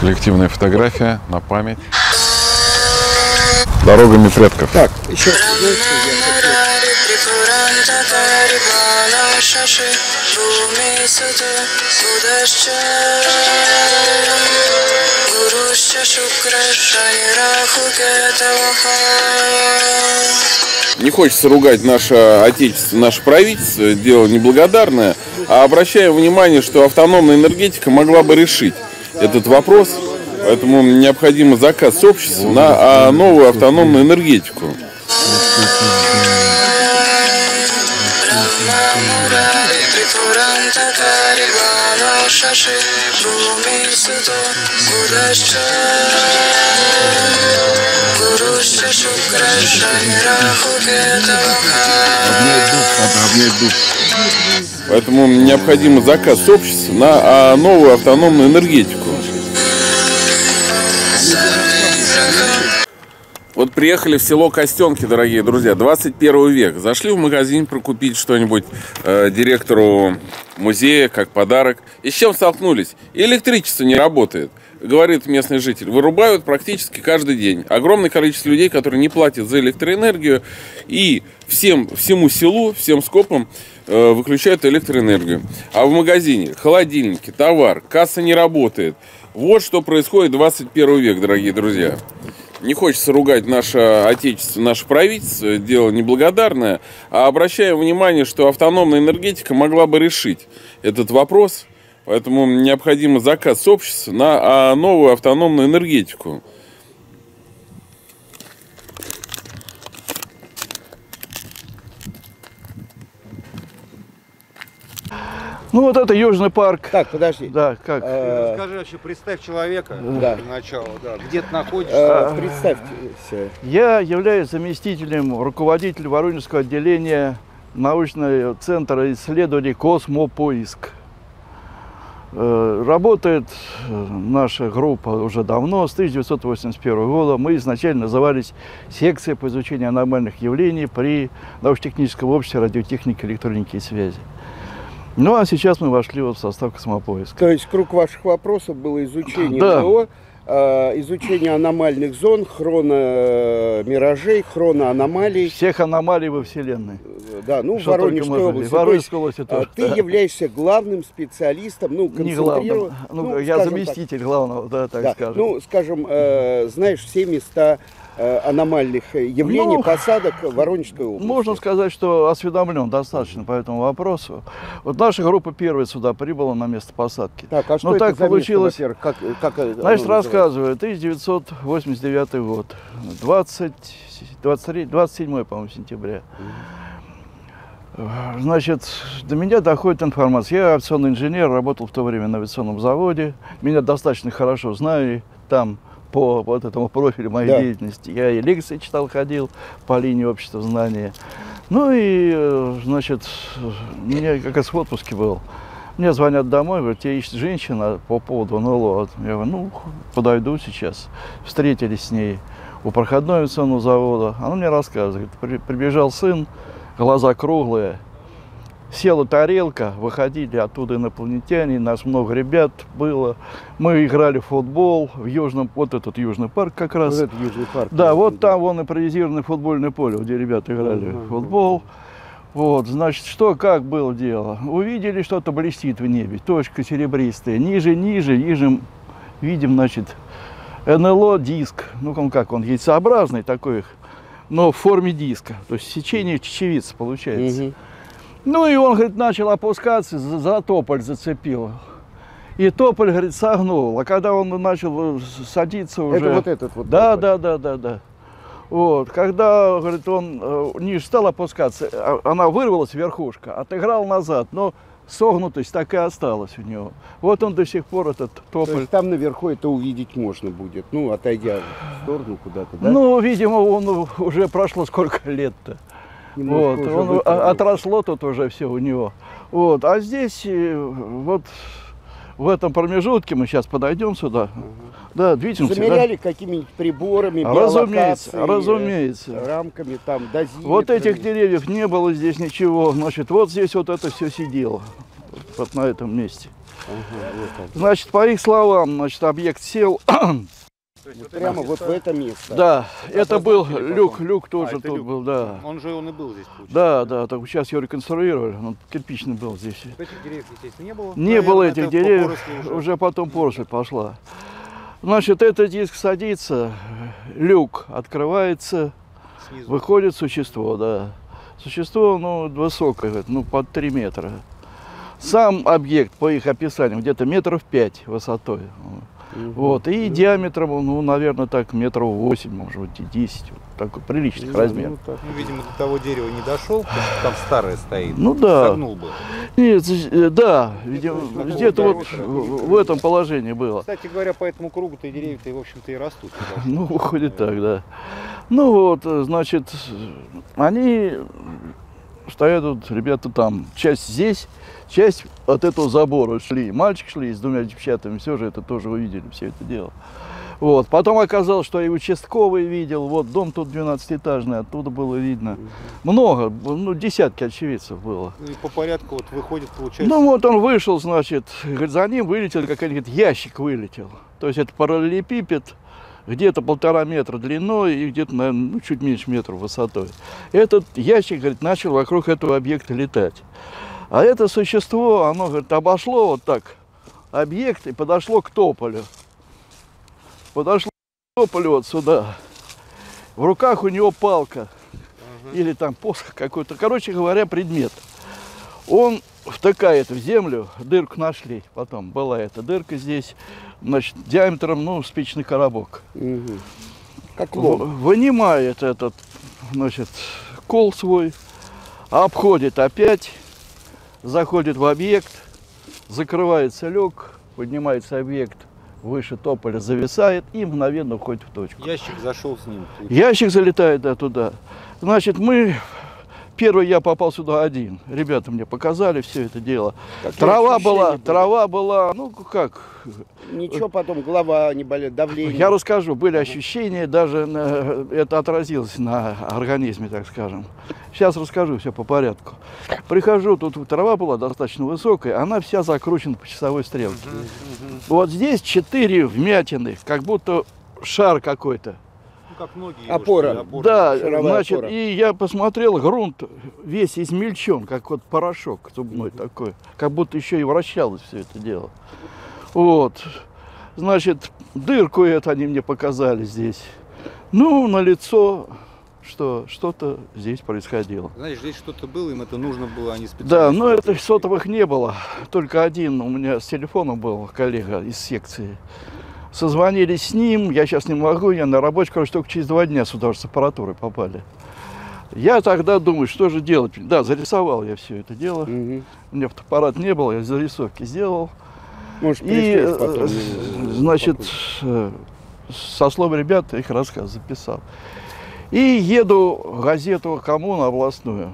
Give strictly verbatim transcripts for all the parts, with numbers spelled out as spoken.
Коллективная фотография на память. Дорогами предков. Так, еще Не хочется ругать наше отечество, наше правительство, дело неблагодарное, а обращаем внимание, что автономная энергетика могла бы решить этот вопрос, поэтому необходим заказ общества на новую автономную энергетику. Поэтому необходим заказ общества на новую автономную энергетику. Вот приехали в село Костенки, дорогие друзья, двадцать первый век. Зашли в магазин прокупить что-нибудь э, директору музея, как подарок. И с чем столкнулись? Электричество не работает, говорит местный житель. Вырубают практически каждый день. Огромное количество людей, которые не платят за электроэнергию. И всем, всему селу, всем скопам э, выключают электроэнергию. А в магазине холодильники, товар, касса не работает. Вот что происходит в двадцать первый век, дорогие друзья. Не хочется ругать наше отечество, наше правительство, дело неблагодарное, а обращаем внимание, что автономная энергетика могла бы решить этот вопрос, поэтому необходим заказ общества на новую автономную энергетику. Ну вот это Южный парк. Так, подожди. Да, как? Э, Скажи вообще, представь человека да. для начала, да. Где ты находишься? Э, представьте. Я являюсь заместителем руководителя Воронежского отделения научного центра исследований «Космопоиск». Э, работает наша группа уже давно, с тысяча девятьсот восемьдесят первого года. Мы изначально назывались секцией по изучению аномальных явлений при научно-техническом обществе радиотехники, электроники и связи. Ну, а сейчас мы вошли вот в состав Космопоиска. То есть круг ваших вопросов было изучение да. НЛО, э, изучение аномальных зон, хрономиражей, хроноаномалий. Всех аномалий во Вселенной. Да, ну, в Что Воронежской области. Воронежской области тоже. Ты да. являешься главным специалистом, ну, Не главным. Ну, ну, я заместитель так. главного, да, так да. скажем. Ну, скажем, э, знаешь все места аномальных явлений, ну, посадок в Воронежской области. Можно сказать, что осведомлен достаточно по этому вопросу. Вот наша группа первая сюда прибыла на место посадки. Так, а что Но это так за получилось. Место, как, как Значит, рассказываю. тысяча девятьсот восемьдесят девятый год, двадцать, двадцать три, двадцать седьмое, по-моему, сентября. Значит, до меня доходит информация. Я авиационный инженер, работал в то время на авиационном заводе. Меня достаточно хорошо знали там. По вот этому профилю моей да. деятельности. Я и лекции читал, ходил по линии общества знания. Ну и, значит, мне как раз в отпуске был. Мне звонят домой, говорят, тебе ищет женщина по поводу НЛО. Я говорю, ну, подойду сейчас. Встретились с ней у проходного авиационного завода. Она мне рассказывает, при, прибежал сын, глаза круглые. Села тарелка, выходили оттуда инопланетяне, нас много ребят было. Мы играли в футбол в Южном, вот этот Южный парк как раз. Вот этот Южный парк. Да, вот там вон импровизированное футбольное поле, где ребята играли в футбол. Вот, значит, что, как было дело? Увидели, что-то блестит в небе, точка серебристая. Ниже, ниже, ниже видим, значит, НЛО диск. Ну, он как, он яйцеобразный такой, но в форме диска. То есть сечение чечевицы получается. Угу. Ну и он, говорит, начал опускаться, за, за тополь зацепил. И тополь, говорит, согнул. А когда он начал садиться уже... Это вот этот вот Да, тополь. да, да, да, да. Вот. Когда, говорит, он э, ниже стал опускаться, она вырвалась, верхушка, отыграл назад, но согнутость так и осталась у него. Вот он до сих пор, этот тополь... То есть там наверху это увидеть можно будет, ну, отойдя в сторону куда-то, да? Ну, видимо, он уже прошло сколько лет-то. Вот, он, отросло тут уже все у него. Вот, а здесь, вот в этом промежутке, мы сейчас подойдем сюда, угу. да, движемся. Замеряли да? какими-нибудь приборами, разумеется, разумеется. рамками, там, дозиметрами. Вот этих деревьев не было здесь ничего, значит, вот здесь вот это все сидело. вот на этом месте. Ага, вот так. Значит, по их словам, значит, объект сел. Вот прямо вот в это место. Да, это был обозначили люк, потом? люк тоже А, это тут люк. был, да. Он же он и был здесь, получается. Да, да, так сейчас его реконструировали, он кирпичный был здесь. Вот этих деревьев, естественно, не было. Не Наверное, было это этих по деревьев, поросли уже. уже. потом поросль пошла. Значит, этот диск садится, люк открывается, Снизу. выходит существо, да. Существо, ну, высокое, ну, под три метра. Сам объект, по их описаниям, где-то метров пять высотой. Вот, и диаметром, ну, наверное, так метров восемь, может быть, и десять. Вот такой приличных Да, размеров. ну, так. Ну, видимо, до того дерева не дошел, потому что там старое стоит. Ну да. Согнул бы. Нет, э, да, видимо, Где-то где-то вот дороже. в в этом положении было. Кстати говоря, по этому кругу-то и деревья-то, и, в общем-то, и растут. Ну, выходит так, да. Ну вот, э, значит, они стоят тут, ребята там, часть здесь, часть от этого забора шли. Мальчик шли с двумя девчатами, все же это тоже увидели, все это дело. Вот. Потом оказалось, что и участковый видел, вот дом тут двенадцатиэтажный, оттуда было видно. Много, ну, десятки очевидцев было. Ну и по порядку вот выходит, получается. Ну вот он вышел, значит, говорит, за ним вылетел, какой-нибудь ящик вылетел. То есть это параллелепипед, где-то полтора метра длиной и где-то, наверное, ну, чуть меньше метра высотой. Этот ящик, говорит, начал вокруг этого объекта летать. А это существо, оно, говорит, обошло вот так объект и подошло к тополю. Подошло к тополю вот сюда. В руках у него палка. Ага. Или там посох какой-то. Короче говоря, предмет. Он втыкает в землю, дырку нашли потом. Была эта дырка здесь, значит, диаметром, ну, спичный коробок. Угу. Как В- лом. Вынимает этот, значит, кол свой, обходит опять, заходит в объект, закрывается люк, поднимается объект выше тополя, зависает и мгновенно уходит в точку. Ящик зашел с ним. Ящик залетает, да, туда. Значит, мы... Первый я попал сюда один. Ребята мне показали все это дело. Какие Трава ощущения была, были? трава была, ну как, Ничего потом, голова не болит, давление. я расскажу, были ощущения, даже на- это отразилось на организме, так скажем. Сейчас расскажу все по порядку. Прихожу, тут трава была достаточно высокая, она вся закручена по часовой стрелке. Вот здесь четыре вмятины, как будто шар какой-то. Ну, как многие. Опора. опоры. Да, шаровая значит, опора. и я посмотрел, грунт весь измельчен, как вот порошок зубной такой, как будто еще и вращалось все это дело. Вот, значит, дырку эту они мне показали здесь. Ну, на лицо, что что-то здесь происходило. Знаешь, здесь что-то было, им это нужно было, они специально. Да, но это сотовых не было, только один у меня с телефоном был коллега из секции. Созвонились с ним, я сейчас не могу, я на рабочий, короче, только через два дня сюда уже с аппаратурой попали. Я тогда думаю, что же делать? Да, зарисовал я все это дело. Мгм. У меня фотоаппарат не было, я зарисовки сделал. Может, И, пришлешь потом. э, значит, э, со слов ребят их рассказ записал. И еду в газету «Коммуну» областную.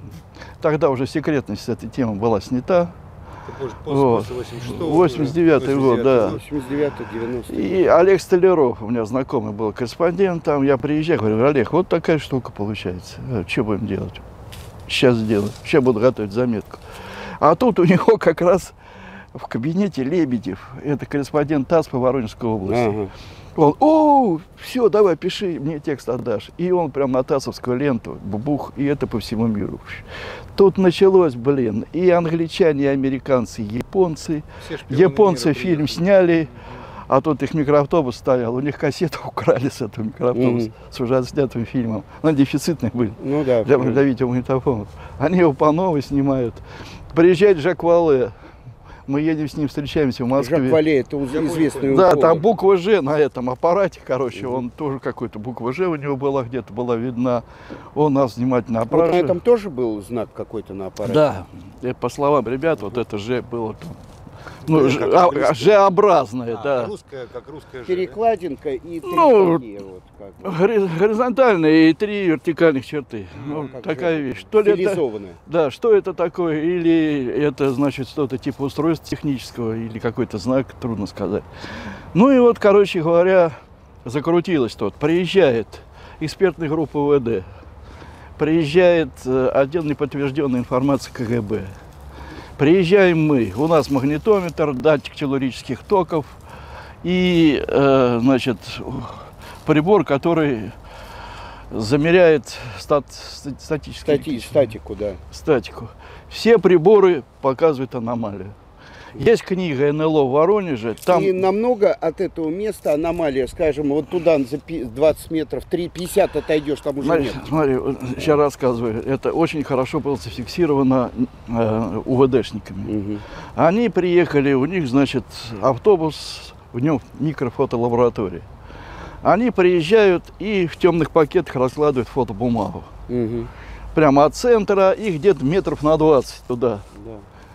Тогда уже секретность с этой темы была снята. После Вот. восемьдесят шестого. восемьдесят девятый год, да. восемьдесят девятый девяностый. И Олег Столяров, у меня знакомый был корреспондент, там я приезжаю, говорю, Олег, вот такая штука получается. Что будем делать? Сейчас сделаю, сейчас буду готовить заметку. А тут у него как раз в кабинете Лебедев, это корреспондент ТАСС по Воронежской области. Ага. Он, о, все, давай, пиши, мне текст отдашь. И он прям на ТАССовскую ленту, бух, и это по всему миру. Тут началось, блин, и англичане, и американцы, и японцы. Все шпионы Японцы мира фильм приехали. сняли, а тут их микроавтобус стоял, у них кассету украли с этого микроавтобуса, Мгм. с уже отснятым фильмом. Они дефицитные были Ну да. для, для видеомагнитофонов. Они его по новой снимают. Приезжает Жак Вале, мы едем с ним, встречаемся в Москве. Жак Вале, это уз- известный Да, укол. там буква «Ж» на этом аппарате, короче, он тоже какой-то буква «Ж» у него была где-то, была видна. Он нас внимательно Вот на опрашивает. этом тоже был знак какой-то на аппарате? Да, и по словам ребят, вот это «Ж» было там, ну, Это Ж- как а- английское. Ж-образное, А, да. русская, как русская же. Перекладинка и три Ну, такие вот как. Гори- Горизонтальные и три вертикальных черты. Ну, как такая же вещь. То ли это, стилизованная. да, что это такое? Или это значит что-то типа устройства технического, или какой-то знак, трудно сказать. Ну и вот, короче говоря, закрутилось тут. Приезжает экспертная группа УВД, приезжает э, отдел неподтвержденной информации КГБ, Приезжаем мы, у нас магнитометр, датчик телурических токов и, э, значит, прибор, который замеряет стат, статические Стати, статику, да. статику. Все приборы показывают аномалию. Есть книга эн эл о в Воронеже. Там... И намного от этого места аномалия, скажем, вот туда за двадцать метров, три пятьдесят отойдешь, там уже Смотри, нет. смотри, сейчас рассказываю. Это очень хорошо было зафиксировано э, у вэ дэшниками. Угу. Они приехали, у них, значит, автобус, в нем микрофотолаборатория. Они приезжают и в темных пакетах раскладывают фотобумагу. Угу. Прямо от центра, их где-то метров на двадцать туда. Да.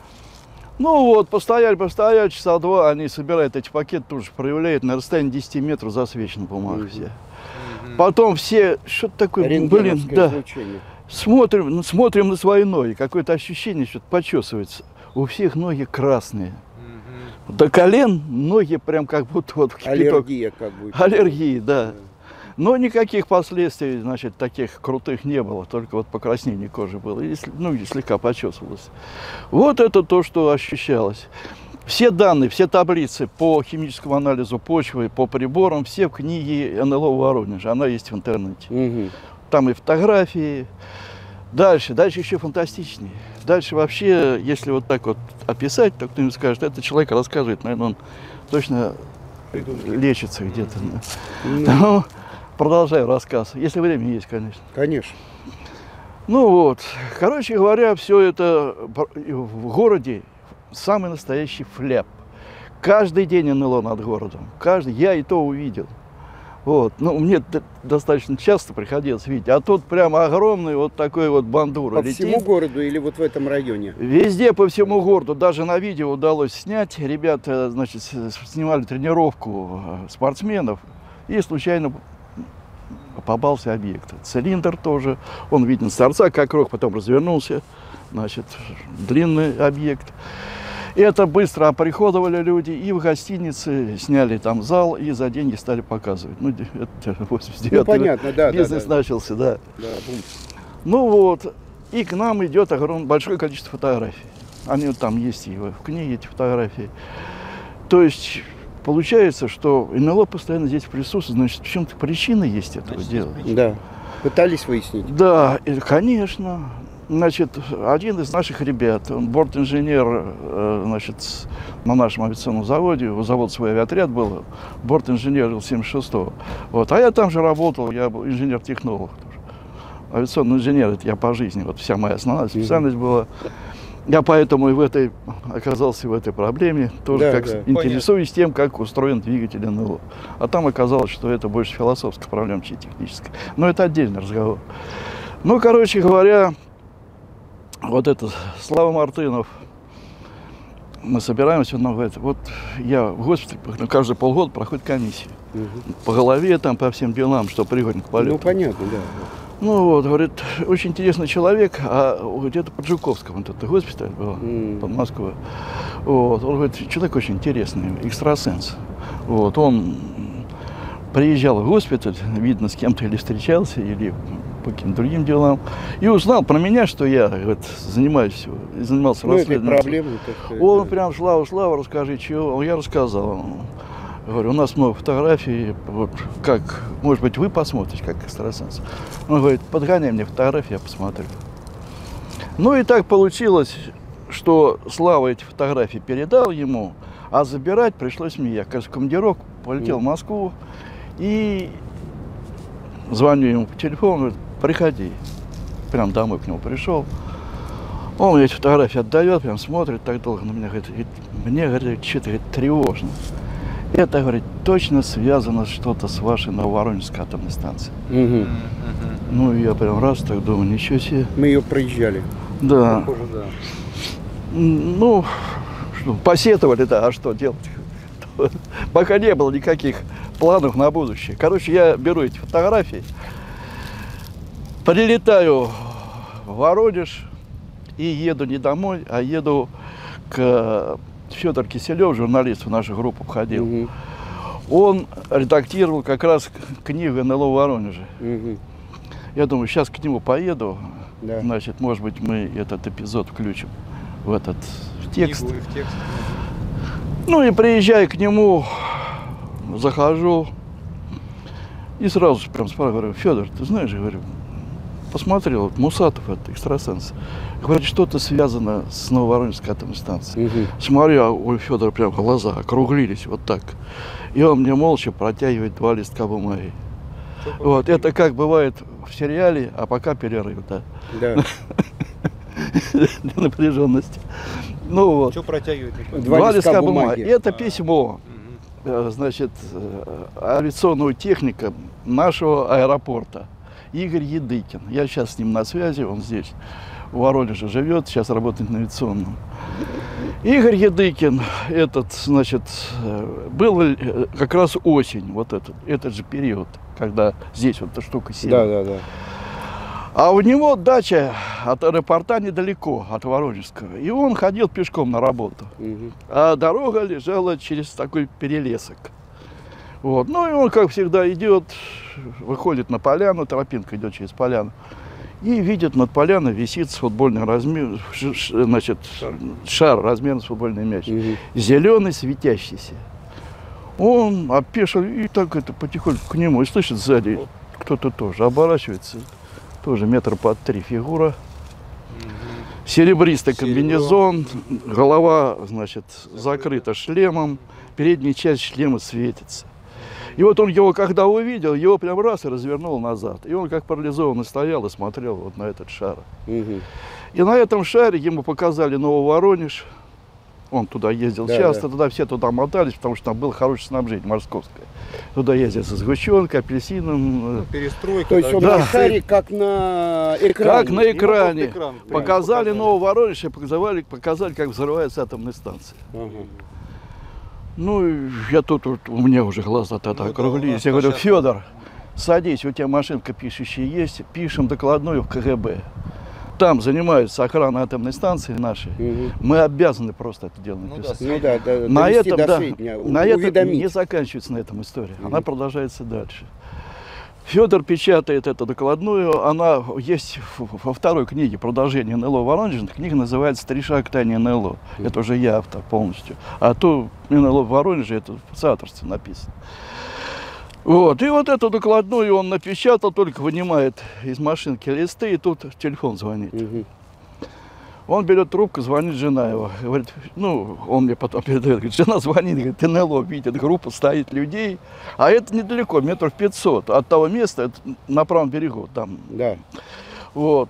Ну вот, постояли, постояли, часа два, они собирают эти пакеты, тут же проявляют, на расстоянии десяти метров засвечена бумага вся. Потом все, что-то такое, блин, Рентгеновское да, излучение. смотрим, ну, смотрим на свои ноги, какое-то ощущение, что-то почесывается. У всех ноги красные. До колен ноги прям как будто вот в кипяток. Аллергия как бы. Аллергии, да. Но никаких последствий, значит, таких крутых не было, только вот покраснение кожи было, и, ну, и слегка почесывалось. Вот это то, что ощущалось. Все данные, все таблицы по химическому анализу почвы, по приборам, все в книге эн эл о в Воронеже, она есть в интернете. Угу. Там и фотографии. Дальше, дальше еще фантастичнее. Дальше вообще, если вот так вот описать, то кто-нибудь скажет, этот человек рассказывает, наверное, он точно лечится где-то. Ну, продолжаю рассказ, если время есть, конечно. Конечно. Ну вот, короче говоря, все это в городе самый настоящий фляп. Каждый день эн эл о над городом. Каждый, я и то увидел. Вот, ну, мне достаточно часто приходилось видеть. А тут прямо огромный вот такой вот бандура По летит. всему городу или вот в этом районе? Везде, по всему городу. Даже на видео удалось снять. Ребята, значит, снимали тренировку спортсменов. И случайно попался объект. Цилиндр тоже. Он виден с торца, как рог, потом развернулся. Значит, длинный объект. Это быстро оприходовали люди, и в гостинице сняли там зал, и за деньги стали показывать. Ну, это восемьдесят девятый, ну, понятно, да, бизнес да, да. начался, да. Да, бум. Ну вот, и к нам идет огромное, большое количество фотографий. Они вот там есть и в книге, эти фотографии. То есть получается, что эн эл о постоянно здесь присутствует, значит, в чем-то причина есть этого Значит, дела. Да. Пытались выяснить? Да, и, конечно. Значит, один из наших ребят, он борт-инженер, э, значит, на нашем авиационном заводе, у завода свой авиаотряд был, борт-инженер ил семьдесят шестого. Вот. А я там же работал, я был инженер-технолог тоже. Авиационный инженер, это я по жизни, вот вся моя основная специальность была. Я поэтому и в этой, оказался в этой проблеме, тоже Да, как да. интересуюсь тем, как устроен двигатель эн эл о. А там оказалось, что это больше философская проблема, чем техническая. Но это отдельный разговор. Ну, короче говоря, вот это Слава Мартынов, мы собираемся, ну, это, вот я в госпитале, ну, каждые полгода проходит комиссия. Угу. По голове, там, по всем делам, что пригоден к полету. Ну, понятно, да. Ну вот, говорит, очень интересный человек, а где-то под Жуковском, вот это госпиталь был, Mm. под Москвой. Вот, он говорит, человек очень интересный, экстрасенс. Вот, он приезжал в госпиталь, видно, с кем-то или встречался, или по каким-то другим делам, и узнал про меня, что я, говорит, занимаюсь, занимался Ну, это расследованием. проблема. Так, Он да. прям, Слава, Слава, расскажи, чего. Я рассказал. Говорю, у нас много фотографий, вот как, может быть, вы посмотрите, как экстрасенс. Он говорит, подгоняй мне фотографии, я посмотрю. Ну и так получилось, что Слава эти фотографии передал ему, а забирать пришлось мне. Я, кажется, в командировку полетел в Москву и звоню ему по телефону, говорит, приходи. Прям домой к нему пришел. Он мне эти фотографии отдает, прям смотрит так долго на меня, говорит, мне, говорит, что-то говорит, тревожно. Это, говорит, точно связано что-то с вашей Нововоронежской атомной станцией. Угу. Ну, я прям раз так думаю, ничего себе. Мы ее проезжали. Да. Похоже, да. Ну, что, посетовали, да, а что делать? Пока не было никаких планов на будущее. Короче, я беру эти фотографии, прилетаю в Воронеж и еду не домой, а еду к Федор Киселев, журналист в нашу группу входил. Угу. Он редактировал как раз книгу эн эл о в Воронеже. Угу. Я думаю, сейчас к нему поеду, Да. значит, может быть, мы этот эпизод включим в этот в текст. Книгу и в текст. Ну и приезжаю к нему, захожу и сразу же прям спрашиваю, говорю: Федор, ты знаешь, говорю, посмотрел, вот Мусатов, это экстрасенс, говорит, что-то связано с Нововоронежской атомной станцией. Угу. Смотрю, а у Федора прям глаза округлились вот так. И он мне молча протягивает два листка бумаги. Вот, это как бывает в сериале, а пока перерыв, да. Да. Для напряженности. Ну вот. Что протягивает? не понятно. Два Два листка листка бумаги. бумаги. Это А. письмо, Мгм. э, значит, э, авиационного техника нашего аэропорта. Игорь Едыкин. Я сейчас с ним на связи, он здесь, в Воронеже живет, сейчас работает на авиационном. Игорь Едыкин, этот, значит, э, был э, как раз осень, вот этот, этот же период, когда здесь вот эта штука села. Да, да, да. А у него дача от аэропорта недалеко, от Воронежского. И он ходил пешком на работу. Мгм. А дорога лежала через такой перелесок. Вот. Ну и он, как всегда, идет, выходит на поляну, тропинка идет через поляну. И видит, над поляной висит футбольный размер, ш- ш- значит, шар размером с футбольный мяч. Мгм. Зеленый, светящийся. Он опешил и так это потихоньку к нему. И слышит сзади, кто-то тоже оборачивается. Тоже метр под три фигура. Серебристый комбинезон, голова, значит, закрыта шлемом, передняя часть шлема светится. И вот он его, когда увидел, его прям раз и развернул назад. И он как парализованный стоял и смотрел вот на этот шар. Мгм. И на этом шаре ему показали Нововоронеж. Он туда ездил Да, часто, да. туда все туда мотались, потому что там было хорошее снабжение московское. Туда ездил со сгущенкой, апельсином. Ну, перестройка. То есть он Да. на шаре как на экране. Как на Его экране. просто экран, да, Показали показали. Нововоронеж и показали, показали, как взрывается атомная станция. Ага. Ну, и я тут, вот, у меня уже глаза тогда Ну да, округлились. у нас Я говорю: сейчас- Федор, садись, у тебя машинка пишущая есть, пишем докладную в КГБ. Там занимаются охраной атомной станции нашей. Мгм. Мы обязаны просто это дело Ну да, написать. Ну да, да, На довести этом, до да, сведения, у- на этом уведомить. не заканчивается на этом история. Она Мгм. продолжается дальше. Федор печатает эту докладную. Она есть в- во второй книге продолжение эн эл о Воронеж. Книга называется «Три шага к тайне эн эл о». Это уже я автор полностью. А то эн эл о в Воронеже, это в соавторстве написано. Вот. И вот эту докладную он напечатал, только вынимает из машинки листы, и тут телефон звонит. Мгм. Он берет трубку, звонит жена его. Говорит, ну, он мне потом передает, говорит, жена звонит, говорит, эн эл о, видит, группа стоит людей. А это недалеко, метров пятьсот от того места, это на правом берегу, там. Да. Вот.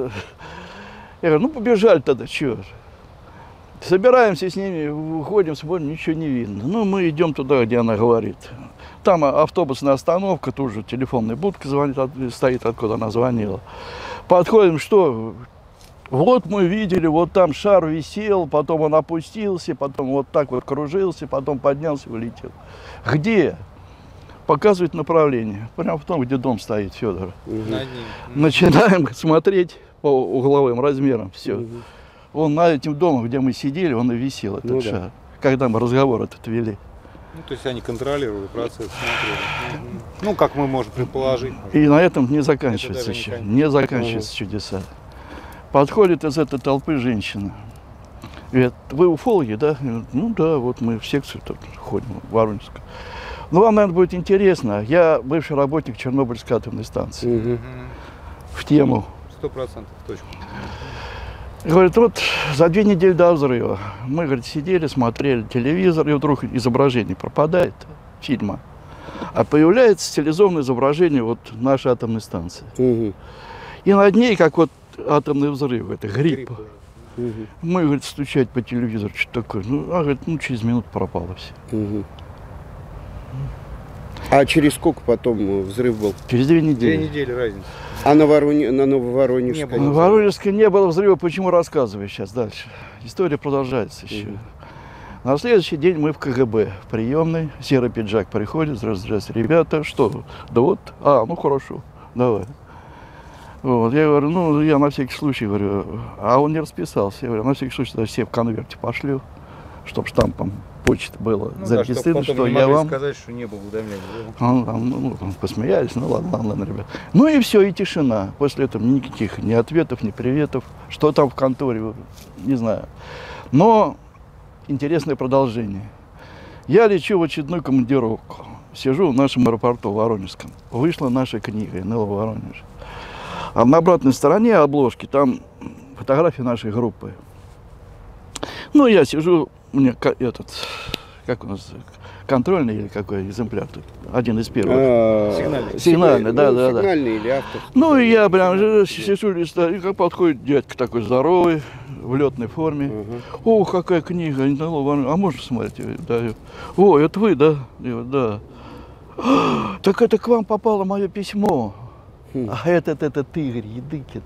Я говорю, ну, побежали тогда, чё. Собираемся с ними, выходим, смотрим, ничего не видно. Ну, мы идем туда, где она говорит. Там автобусная остановка, тут же телефонная будка звонит, от- стоит, откуда она звонила. Подходим, что... Вот мы видели, вот там шар висел, потом он опустился, потом вот так вот кружился, потом поднялся и улетел. Где? Показывает направление. Прямо в том, где дом стоит Федора. Мгм. Над ним. Начинаем смотреть по угловым размерам. Все. Мгм. Он над этим домом, где мы сидели, он и висел, этот Ну да. шар. Когда мы разговор этот вели. Ну, то есть они контролировали процесс, смотрели. Мгм. Ну, как мы можем предположить. И на этом не заканчивается даже не еще. конец. Не заканчиваются чудеса. Подходит из этой толпы женщина. Говорит, вы уфологи, да? Я говорю, ну да, вот мы в секцию тут ходим, в Воронежскую. Ну, вам, наверное, будет интересно. Я бывший работник Чернобыльской атомной станции. Мгм. Мгм. В тему. Сто процентов, точно. Говорит, вот за две недели до взрыва мы, говорит, сидели, смотрели телевизор, и вдруг изображение пропадает, фильма. А появляется стилизованное изображение вот нашей атомной станции. Мгм. И над ней, как вот атомный взрыв, это грипп. Грипп уже. Мгм. Мы, говорит, стучать по телевизору, что такое. Ну, а, говорит, ну, через минуту пропало все. Мгм. А через сколько потом э, взрыв был? Через две Две недели. недели разница. А на, Вороне... на Нововоронежской? Не было. В Воронежской не было взрыва, почему рассказываю сейчас дальше. История продолжается еще. Мгм. На следующий день мы в КГБ, в приемной. Серый пиджак приходит, здравствуйте, здравствуйте, ребята, что? Да вот, а, ну хорошо, давай. Вот, я говорю, ну, я на всякий случай говорю, а он не расписался. Я говорю, на всякий случай даже все в конверте пошлю, чтобы штампом почте было Ну, зарегистрировано, да, чтоб что потом не я могли вам... сказать, что не было уведомления. Да? Ну, там, ну, там посмеялись, ну ладно, ладно, ладно, ребят. Ну и все, и тишина. После этого никаких ни ответов, ни приветов. Что там в конторе, не знаю. Но интересное продолжение. Я лечу в очередную командировку. Сижу в нашем аэропорту Воронежском. Вышла наша книга эн эл о Воронеж. А на обратной стороне обложки там фотографии нашей группы. Ну, я сижу, у меня этот, как у нас, контрольный или какой экземпляр тут? Один из первых. Сигнальный. Сигнальный, да, да, да. Сигнальный или автор. Ну, и я прям же сижу, листаю, и как подходит дядька такой здоровый, в летной форме. О, какая книга, эн эл о Воронеж. А можно смотреть? Я даю. О, это вы, да? Я говорю, да. Так это к вам попало мое письмо. А этот, это ты, Игорь Едыкин.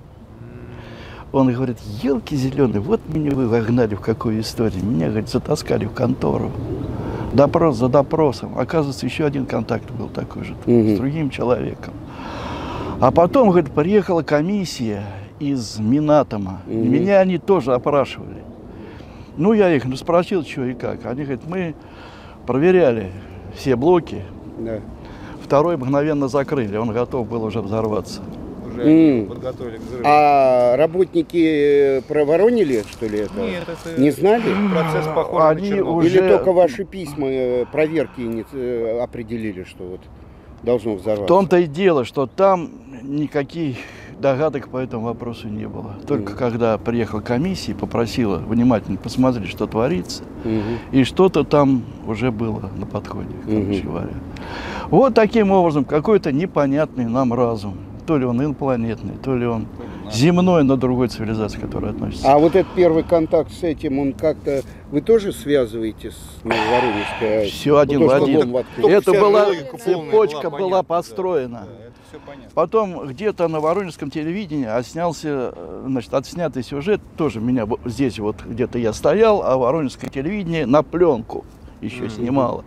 Он говорит, елки зеленые, вот меня вы вогнали в какую историю. Меня, говорит, затаскали в контору. Допрос за допросом. Оказывается, еще один контакт был такой же, с другим человеком. А потом, говорит, приехала комиссия из Минатома. И меня они тоже опрашивали. Ну, я их спросил, что и как. Они говорят, мы проверяли все блоки. Да. Второй мгновенно закрыли, он готов был уже взорваться. Уже mm. подготовили к взрыву. А работники проворонили, что ли, это? Нет, это не знали? Процесс похож Они на Чернобыль. уже... Или только ваши письма проверки не определили, что вот должно взорваться? В том-то и дело, что там никаких догадок по этому вопросу не было. Только mm. когда приехала комиссия и попросила внимательно посмотреть, что творится, mm-hmm. и что-то там уже было на подходе, короче mm-hmm. говоря. Вот таким образом какой-то непонятный нам разум. То ли он инопланетный, то ли он земной, но другой цивилизации, которая относится. А вот этот первый контакт с этим, он как-то... Вы тоже связываете с Нововоронежской? Все один вот в один. Это была цепочка была, была построена. Да, это все понятно. Потом где-то на воронежском телевидении отснялся, значит, отснятый сюжет, тоже меня здесь вот где-то я стоял, а воронежское телевидение на пленку еще mm-hmm. снимало.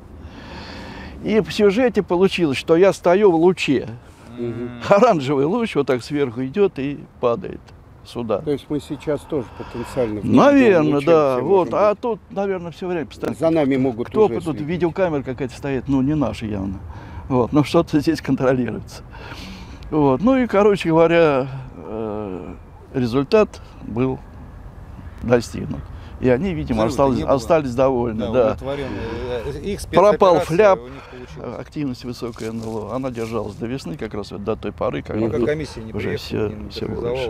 И в сюжете получилось, что я стою в луче. Mm-hmm. Оранжевый луч вот так сверху идет и падает сюда. То есть мы сейчас тоже потенциально... Наверное, да. Вот. А тут, наверное, все время постоянно. За нами могут Кто уже тут следить. Видеокамера какая-то стоит, ну не наша явно. Вот. Но что-то здесь контролируется. Вот. Ну и, короче говоря, результат был достигнут. И они, видимо, остались, остались довольны. Да, да. Их пропал фляп, активность высокая эн эл о. Она держалась до весны, как раз вот до той поры, когда пока комиссия не уже все, не все было. Они...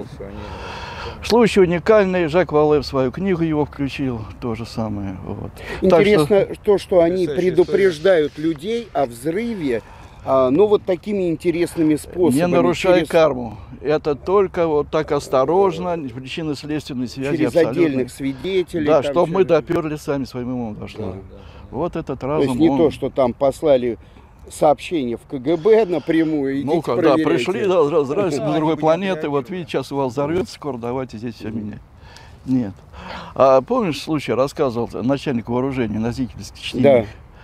Случай уникальный. Жак Вале в свою книгу его включил. То же самое. Вот. Интересно что... то, что они предупреждают история. людей о взрыве, а, ну вот такими интересными способами. Не нарушая через... карму. Это только вот так осторожно, причинно-следственной связи через абсолютно. отдельных свидетелей. Да, чтобы мы доперли сами своим умом дошло. Да, да. Вот этот разум. То есть не он... то, что там послали сообщение в ка гэ бэ напрямую. Ну, когда пришли, да, здравствуйте, с другой планеты, вот видите, сейчас у вас взорвется скоро, давайте здесь все менять. Нет. А помнишь случай, рассказывал начальник вооружения на Зрительской чтении? Да.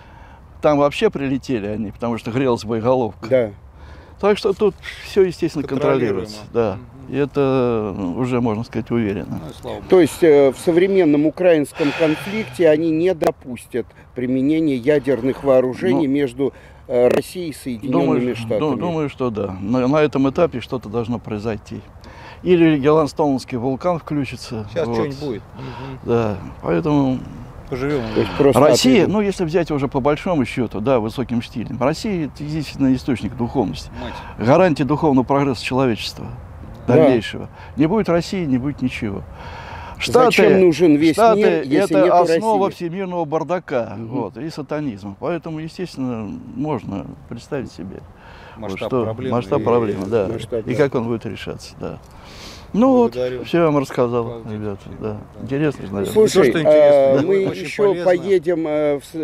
Там вообще прилетели они, потому что грелась боеголовка. Да. Так что тут все, естественно, контролируется. Да. И это уже, можно сказать, уверенно. Ну, То есть э, в современном украинском конфликте они не допустят применения ядерных вооружений ну, между э, Россией и Соединенными думаю, Штатами? Думаю, что да. На, на этом этапе что-то должно произойти. Или Йеллоустонский вулкан включится. Сейчас вот. что-нибудь будет. Да, поэтому... Поживем. Россия, ну если взять уже по большому счету, да, высоким стилем, Россия это единственный источник духовности, Мать. гарантия духовного прогресса человечества дальнейшего. Да. Не будет России, не будет ничего. Штаты, Зачем нужен весь Штаты мир, если это нет основа России? всемирного бардака угу. вот, и сатанизма. Поэтому, естественно, можно представить себе масштаб вот, что, проблемы, масштаб и, проблемы, да, масштаб, и да. как он будет решаться, да. Ну Благодарю. вот, все я вам рассказал, Балдеть. ребята, да. Интересно, наверное. Слушай, то, интересно, а, мы очень еще полезно. поедем э, в,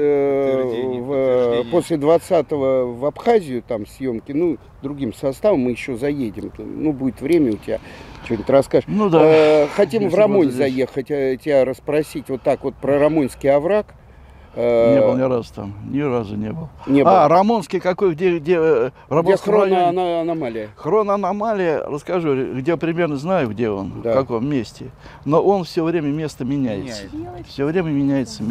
э, в, после двадцатого в Абхазию, там съемки, ну, другим составом мы еще заедем. Ну, будет время у тебя, что-нибудь расскажешь. Ну да. Э, хотим Если в Рамонь здесь. заехать, э, тебя расспросить вот так вот про Рамонский овраг. Не был ни разу там, ни разу не был. Не а, был. Рамонский какой, где, где, в Рамонском где районе? хроноаномалия. Хроноаномалия, расскажу, где примерно знаю, где он, да. в каком месте. Но он все время место меняется. Меняет. Все время меняется место. Знак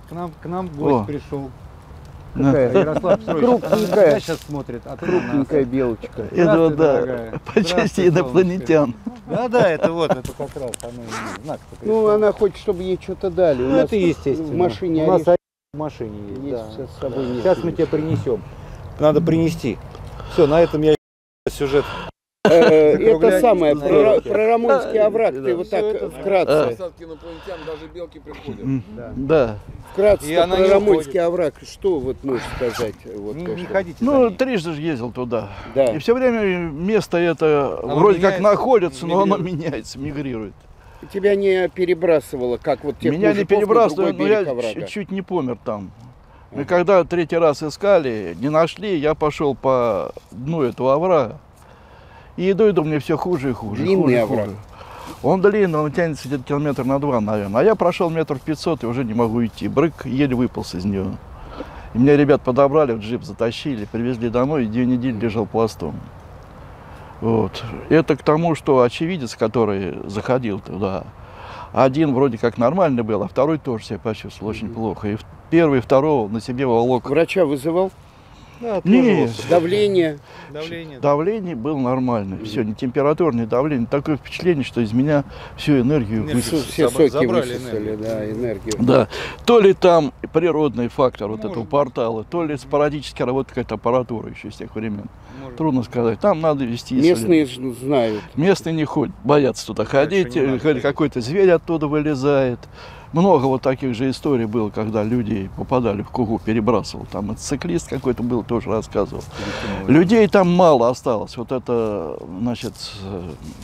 К нам, к нам гость О. пришел. Да. Какая? Ярослав Петрович. Крупненькая. Меня сейчас смотрит. А тут Крупненькая белочка. Это вот, да, дорогая. по части Здравствуй, инопланетян. Да, да, это вот, это как раз оно, ну, знак. Ну, она хочет, чтобы ей что-то дали. У Ну, нас это естественно. в машине У нас орешки в машине есть. есть, Да. сейчас с собой нет. Сейчас мы тебе принесем. Надо принести. Все, на этом я сюжет. Э, Это Закругляйтесь самое, на про руки. про Рамонский овраг, ты вот Всё так это вкратце, Посадки инопланетян, даже белки приходят. М, Да. вкратце И она про не Рамонский уходит. овраг, что вот можешь сказать? Вот Не, то, не что- ходите за Ну, ней. трижды же ездил туда. Да. И все время место это Оно вроде как меняется, находится, но оно мигрирует. меняется, мигрирует. Тебя не перебрасывало, как вот тех Меня не мужиков на перебрасывают, но другой я берег оврага? чуть, чуть не помер там. И Ага. когда третий раз искали, не нашли, я пошел по дну этого оврага. И иду, иду, мне все хуже и хуже. Длинный хуже, овраг? хуже. Он длинный, он тянется где-то километр на два, наверное. А я прошел метр пятьсот и уже не могу идти. Брык еле выполз из него. И меня ребят подобрали, в джип затащили, привезли домой, и две недели лежал пластом. Вот. Это к тому, что очевидец, который заходил туда, один вроде как нормальный был, а второй тоже себя почувствовал очень плохо. И в- первый, второго на себе волок. Врача вызывал? Да, Не, Давление? давление. давление было нормальное. Все, не температура, не давление. Такое впечатление, что из меня всю энергию Энергию Все, высосали. все Забра- соки забрали высосали, энергию. да, энергию. Да. То ли там природный фактор вот Может этого быть. портала, то ли спорадически работает какая-то аппаратура еще с тех времен. Может. Трудно сказать. Там надо вести Местные исследования. ж знают. Местные не ходят, боятся туда ходить, не надо э, ходить. какой-то зверь оттуда вылезает. Много вот таких же историй было, когда люди попадали в Кугу, перебрасывал. Там циклист какой-то был, тоже рассказывал. Людей там мало осталось. Вот это, значит, э,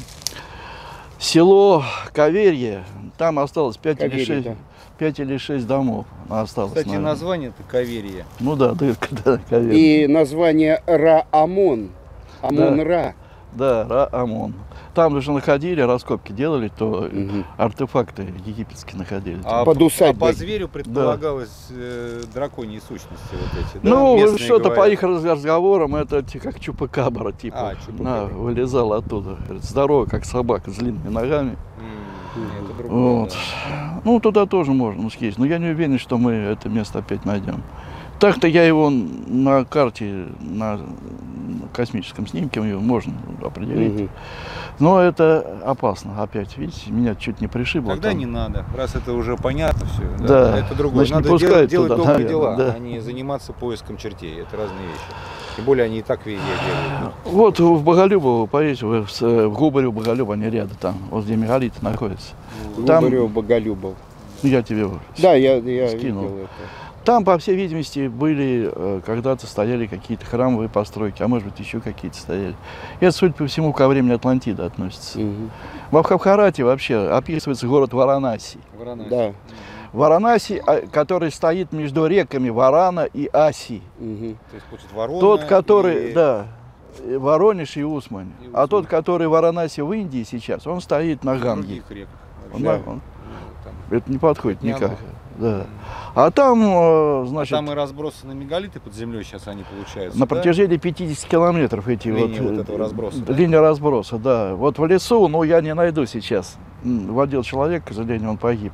село Каверье, там осталось пять или Каверье, шесть, да. пять или шесть домов осталось. Кстати, наверное. название-то Каверия. Ну да, дырка, да, Каверье. И название Ра-Амон. Амон-Ра. Да, Ра-Амон. Там же находили, раскопки делали, то Мгм. артефакты египетские находили. А, Под по- а усадьбой. по зверю предполагалось э, драконьи сущности вот эти. да? Ну, Местные что-то по говорят. их раз- разговорам, это ти- как чупакабра, типа. А, чупакабра. На, вылезал оттуда. Говорит, здоровый, как собака, с длинными ногами. М, это другое, Вот. да. Ну, туда тоже можно съездить. Но я не уверен, что мы это место опять найдем. Так-то я его на карте, на космическом снимке его можно определить. Мгм. Но это опасно. Опять, видите, меня чуть не пришибло. Тогда там. не надо, раз это уже понятно все. Да. Это другое. Значит, не Надо пускают делать, делать туда, добрые наверное, дела, да. а не заниматься поиском чертей. Это разные вещи. Тем более они и так везде делают. Вот в Боголюбово, поедете, вы в, с- в Губарев, Боголюбово, они рядом там, вот где мегалиты находятся. Там- Губарев, Боголюбов. Ну, я тебе его Да, я, я скинул. видел это. Там, по всей видимости, были, э, когда-то стояли какие-то храмовые постройки, а может быть еще какие-то стояли. И это, судя по всему, ко времени Атлантиды относится. Мгм. В Абхабхарате вообще описывается город Варанаси. Варанаси. Да. Варанаси, а, который стоит между реками Варана и Аси. Мгм. То есть, получается, Ворона Тот, который, и- да, э, Воронеж и Усмань. И А Усмань. тот, который Варанаси в Индии сейчас, он стоит на в Ганге. других реках. Он вообще. на- он- Ну, там. это не подходит Не никак. оно. Да. А там, э, А значит, там и разбросаны мегалиты под землей сейчас они получаются. на да? протяжении пятидесяти километров эти Линия вот, вот э, этого разброса, да? линия разброса, да. Вот в лесу, ну я не найду сейчас. М, Водил человек, к сожалению, он погиб.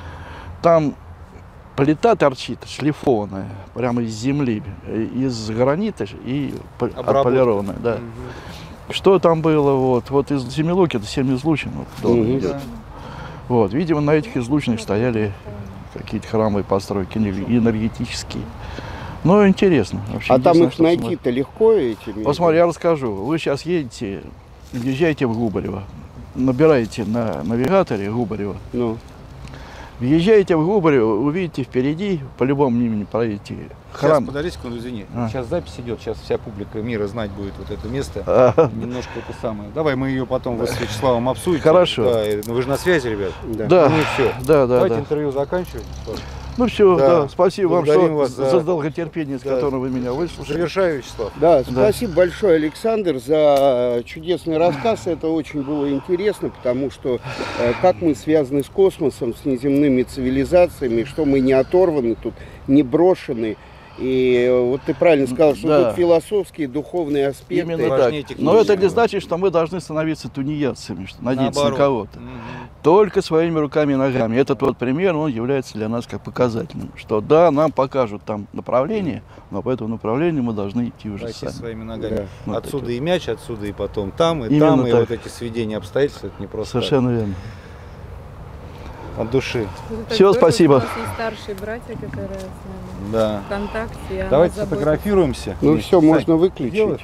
Там плита торчит, шлифованная, прямо из земли, э, из гранита и п- Обработка. отполированная, да. Мгм. Что там было, вот, вот из Семилуки, это семь излучин, вот, дом Мгм. идет. Да. Вот, видимо, на этих излучинах стояли какие-то храмовые постройки энер- энергетические. Ну, интересно. Вообще А там интересно, их что смотреть. найти-то легко эти? Вот смотри, я расскажу. Вы сейчас едете, въезжаете в Губарево, набираете на навигаторе Губарево, Ну, въезжаете в Губарево, увидите впереди, по-любому имени проедете, храм. Сейчас, подождите секунду, извини. А. Сейчас запись идет, сейчас вся публика мира знать будет вот это место. А, Немножко это самое. Давай мы ее потом вы с Вячеславом обсудите. Хорошо. Да, и- ну вы же на связи, ребят. да. Да, Ну и все. да, да, Давайте да. интервью заканчиваем. Ну все, Да. да. Спасибо вам, Благодарим что вас за, за- долготерпение, с Да. которым вы меня выслушали. Завершаю, Вячеслав. Да, спасибо большое, Александр, за чудесный рассказ. Это очень было интересно, потому что э, как мы связаны с космосом, с неземными цивилизациями, что мы не оторваны тут, не брошены. И э, вот ты правильно сказал, что Да. тут философские, духовные аспекты. Именно важнее так. технического. Но это не значит, что мы должны становиться тунеядцами, что надеяться Наоборот. на кого-то. Мгм. только своими руками и ногами. Этот вот пример, он является для нас как показательным, что да, нам покажут там направление, но по этому направлению мы должны идти уже Пойти сами. своими ногами. Да. Вот Отсюда это. и мяч, отсюда и потом там, и Именно там, и так. вот эти сведения обстоятельств, это не просто Совершенно верно. от души. Все, спасибо. У нас есть старшие братья, которые с нами Да. в контакте. и о Давайте нас заботятся. сфотографируемся. Ну Вместе. все, Сань, можно выключить. делаешь?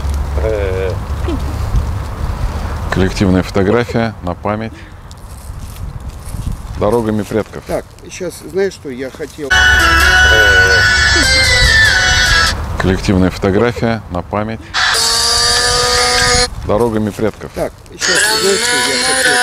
Коллективная фотография на память. Дорогами предков. Так, сейчас, знаешь, что я хотел? Коллективная фотография на память. Дорогами предков. Так, сейчас, знаешь, что я хотел?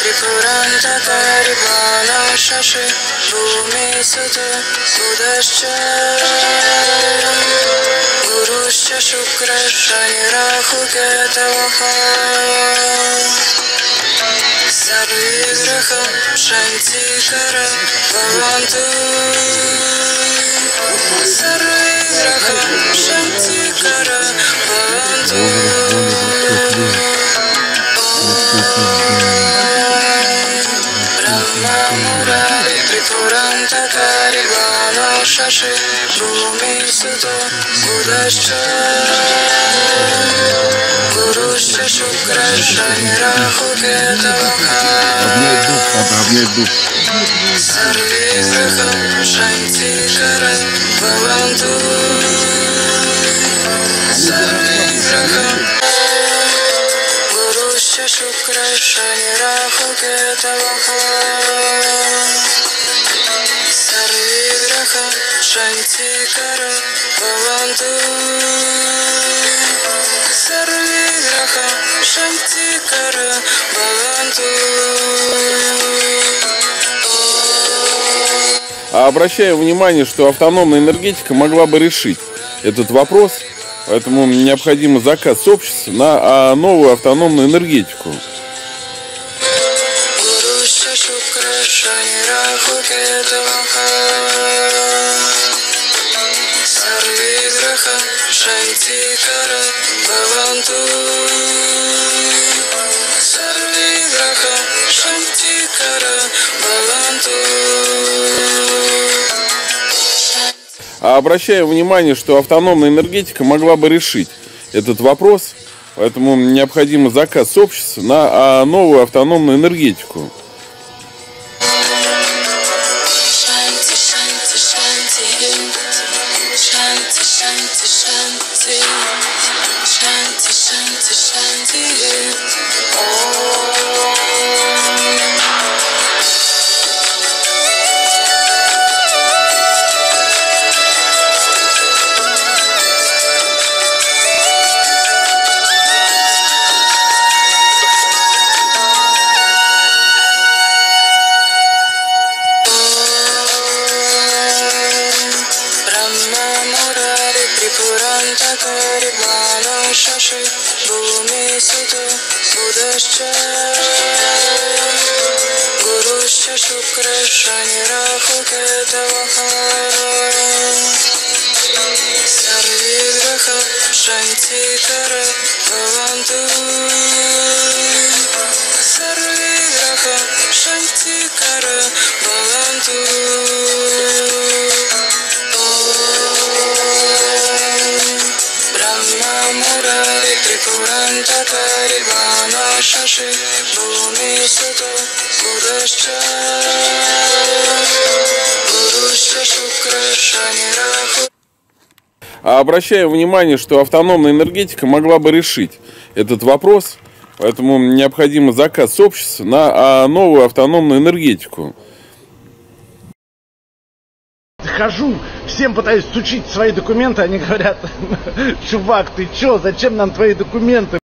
Обнять дух, надо обнять дух. А обращаю внимание, что автономная энергетика могла бы решить этот вопрос, поэтому необходимо заказ общества на а, новую автономную энергетику. А обращаю внимание, что автономная энергетика могла бы решить этот вопрос, поэтому необходимо заказ общества на а, новую автономную энергетику. А обращаю внимание, что автономная энергетика могла бы решить этот вопрос, поэтому необходимо заказ общества на а, новую автономную энергетику. Хожу, всем пытаюсь сучить свои документы, они говорят: чувак, ты чё, зачем нам твои документы?